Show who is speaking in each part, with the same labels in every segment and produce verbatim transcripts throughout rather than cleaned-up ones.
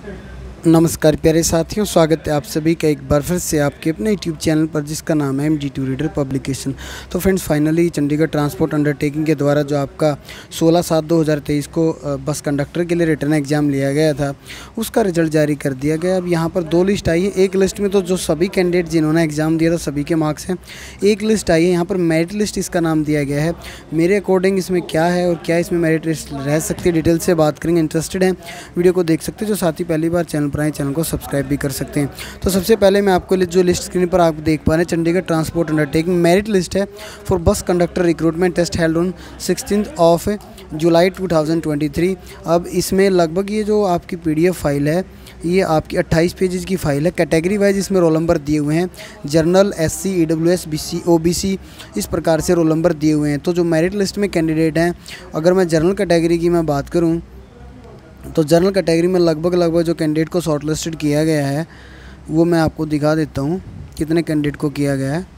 Speaker 1: नमस्कार प्यारे साथियों, स्वागत है आप सभी का एक बार फिर से आपके अपने यूट्यूब चैनल पर जिसका नाम है M G two reader publication. तो friends, finally Chandigarh transport undertaking के द्वारा जो आपका सोलह सात दो हज़ार तेईस को बस कंडक्टर के लिए रिटर्न एग्ज़ाम लिया गया था, उसका रिजल्ट जारी कर दिया गया। अब यहाँ पर दो लिस्ट आई है। एक लिस्ट में तो जो सभी कैंडिडेट जिन्होंने एग्ज़ाम दिया था सभी के मार्क्स हैं। एक लिस्ट आई है, यहाँ पर मेरिट लिस्ट इसका नाम दिया गया है। मेरे अकॉर्डिंग इसमें क्या है और क्या इसमें मेरिट लिस्ट रह सकती है, डिटेल से बात करेंगे। इंटरेस्टेड हैं वीडियो को देख सकते हैं। जो साथी पहली बार चैनल पर आए, चैनल को सब्सक्राइब भी कर सकते हैं। तो सबसे पहले मैं आपको जो लिस्ट स्क्रीन पर आप देख पा रहे हैं, Chandigarh transport undertaking merit list है for bus conductor recruitment test held on sixteen of July two thousand twenty three. अब इसमें लगभग ये जो आपकी पीडीएफ फाइल है, ये आपकी अट्ठाईस पेजेस की फाइल है। कैटेगरी वाइज इसमें रोल नंबर दिए हुए हैं, general, SC, EWS, BC, OBC, इस प्रकार से रोल नंबर दिए हुए हैं। तो जो मेरिट लिस्ट में कैंडिडेट हैं, अगर मैं जनरल कैटेगरी की मैं बात करूं तो जनरल कैटेगरी में लगभग लगभग जो कैंडिडेट को शॉर्ट लिस्टेड किया गया है वो मैं आपको दिखा देता हूँ कितने कैंडिडेट को किया गया है।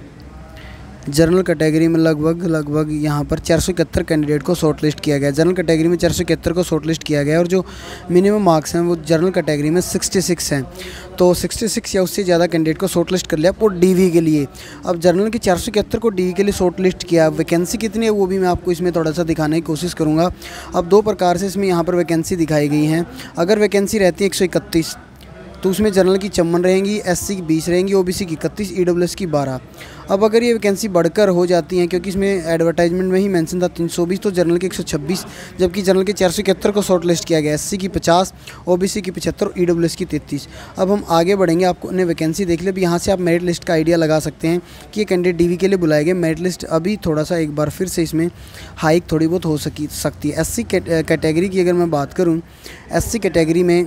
Speaker 1: जनरल कैटेगरी में लगभग लगभग यहाँ पर चार सौ इकहत्तर कैंडिडेट को शॉर्ट लिस्ट किया गया है। जनरल कैटेगरी में चार सौ इकहत्तर को शॉर्ट लिस्ट किया गया है और जो मिनिमम मार्क्स हैं वो जनरल कैटेगरी में छियासठ हैं। तो छियासठ या उससे ज़्यादा कैंडिडेट को शॉर्ट लिस्ट कर लिया वो डीवी के लिए। अब जनरल की चार सौ इकहत्तर को डीवी के लिए शॉर्ट लिस्ट किया। वैकेंसी कितनी है वो भी मैं आपको इसमें थोड़ा सा दिखाने की कोशिश करूँगा। अब दो प्रकार से इसमें यहाँ पर वैकेंसी दिखाई गई हैं। अगर वैकेंसी रहती है एक सौ इकतीस तो उसमें जनरल की चौवन रहेंगी, एससी की बीस रहेंगी, ओबीसी की इकतीस, ईडब्ल्यूएस की बारह। अब अगर ये वैकेंसी बढ़कर हो जाती हैं, क्योंकि इसमें एडवर्टाइजमेंट में ही मेंशन था तीन सौ बीस, तो जनरल के एक सौ छब्बीस, जबकि जनरल के चार सौ इकहत्तर को शॉर्ट लिस्ट किया गया, एससी की पचास, ओबीसी की पचहत्तर, ईडब्ल्यूएस की तैंतीस। अब हम आगे बढ़ेंगे, आपको ने वैकेंसी देख लिया। अब यहाँ से आप मेरिट लिस्ट का आइडिया लगा सकते हैं कि ये कैंडिडेट डीवी के लिए बुलाए गए। मेरिट लिस्ट अभी थोड़ा सा एक बार फिर से इसमें हाइक थोड़ी बहुत हो सकी सकती है। एससी कैटेगरी की अगर मैं बात करूँ, एससी कैटेगरी में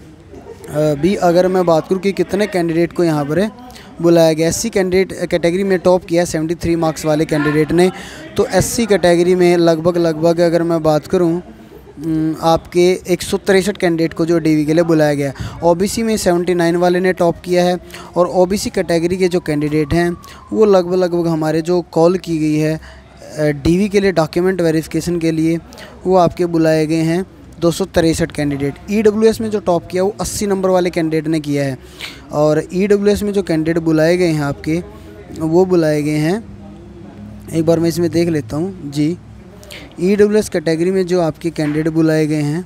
Speaker 1: भी अगर मैं बात करूँ कि कितने कैंडिडेट को यहाँ पर बुलाया गया। एससी कैंडिडेट कैटेगरी में टॉप किया है तिहत्तर मार्क्स वाले कैंडिडेट ने। तो एससी कैटेगरी में लगभग लगभग अगर मैं बात करूँ आपके एक सौ तिरसठ कैंडिडेट को जो डीवी के लिए बुलाया गया। ओबीसी में उन्यासी वाले ने टॉप किया है और ओबीसी कैटेगरी के जो कैंडिडेट हैं वो लगभग लगभग हमारे जो कॉल की गई है डीवी के लिए डॉक्यूमेंट वेरिफिकेशन के लिए, वो आपके बुलाए गए हैं दो सौ तिरसठ कैंडिडेट। ईडब्ल्यूएस में जो टॉप किया वो अस्सी नंबर वाले कैंडिडेट ने किया है। और ईडब्ल्यूएस में जो कैंडिडेट बुलाए गए हैं आपके, वो बुलाए गए हैं, एक बार मैं इसमें देख लेता हूँ जी। ईडब्ल्यूएस कैटेगरी में जो आपके कैंडिडेट बुलाए गए हैं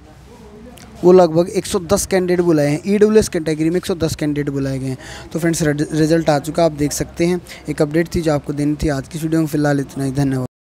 Speaker 1: वो लगभग एक सौ दस कैंडिडेट बुलाए हैं। ईडब्ल्यूएस कैटेगरी में एक सौ दस कैंडिडेट बुलाए गए हैं। तो फ्रेंड्स, रिजल्ट आ चुका, आप देख सकते हैं। एक अपडेट थी जो आपको देनी थी आज की वीडियो में। फिलहाल इतना ही, धन्यवाद।